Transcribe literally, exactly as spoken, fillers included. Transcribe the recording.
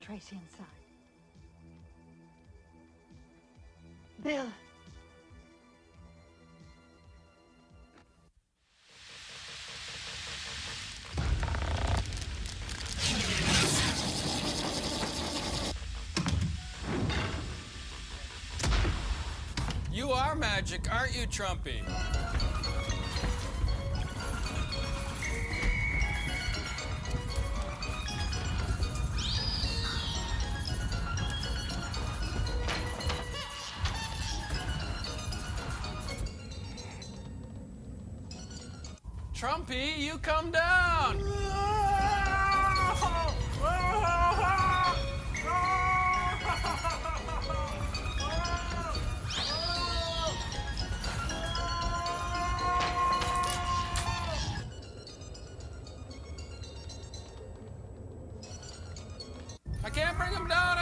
Tracy inside. Bill. You are magic, aren't you, Trumpy? Trumpy, you come down! I can't bring him down